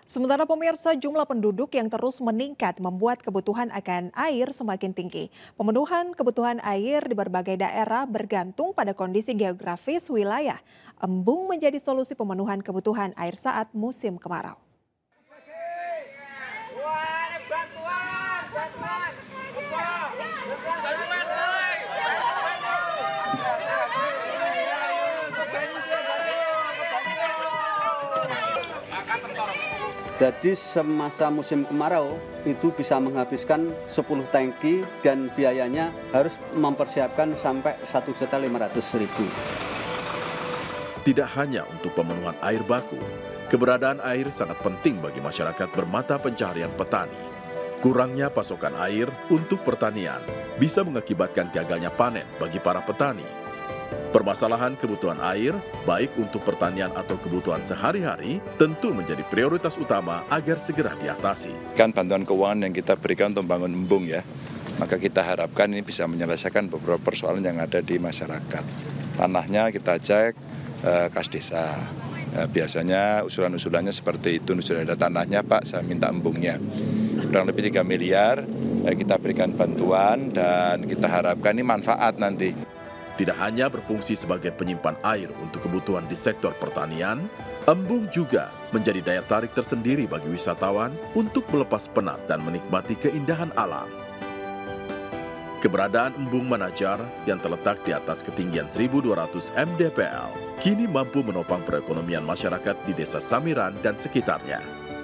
Sementara pemirsa, jumlah penduduk yang terus meningkat membuat kebutuhan akan air semakin tinggi. Pemenuhan kebutuhan air di berbagai daerah bergantung pada kondisi geografis wilayah. Embung menjadi solusi pemenuhan kebutuhan air saat musim kemarau. Jadi semasa musim kemarau itu bisa menghabiskan 10 tangki dan biayanya harus mempersiapkan sampai 1.500.000. Tidak hanya untuk pemenuhan air baku, keberadaan air sangat penting bagi masyarakat bermata pencaharian petani. Kurangnya pasokan air untuk pertanian bisa mengakibatkan gagalnya panen bagi para petani. Permasalahan kebutuhan air, baik untuk pertanian atau kebutuhan sehari-hari, tentu menjadi prioritas utama agar segera diatasi. Kan bantuan keuangan yang kita berikan untuk membangun embung ya, maka kita harapkan ini bisa menyelesaikan beberapa persoalan yang ada di masyarakat. Tanahnya kita cek kas desa. Biasanya usulan-usulannya seperti itu, sudah ada tanahnya Pak, saya minta embungnya. Kurang lebih 3 miliar, kita berikan bantuan dan kita harapkan ini manfaat nanti. Tidak hanya berfungsi sebagai penyimpan air untuk kebutuhan di sektor pertanian, embung juga menjadi daya tarik tersendiri bagi wisatawan untuk melepas penat dan menikmati keindahan alam. Keberadaan embung Manajar yang terletak di atas ketinggian 1.200 mdpl kini mampu menopang perekonomian masyarakat di Desa Samiran dan sekitarnya.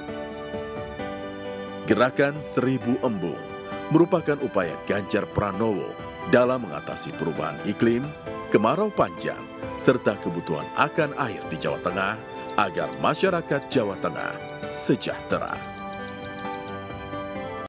Gerakan 1000 Embung merupakan upaya Ganjar Pranowo dalam mengatasi perubahan iklim, kemarau panjang, serta kebutuhan akan air di Jawa Tengah agar masyarakat Jawa Tengah sejahtera.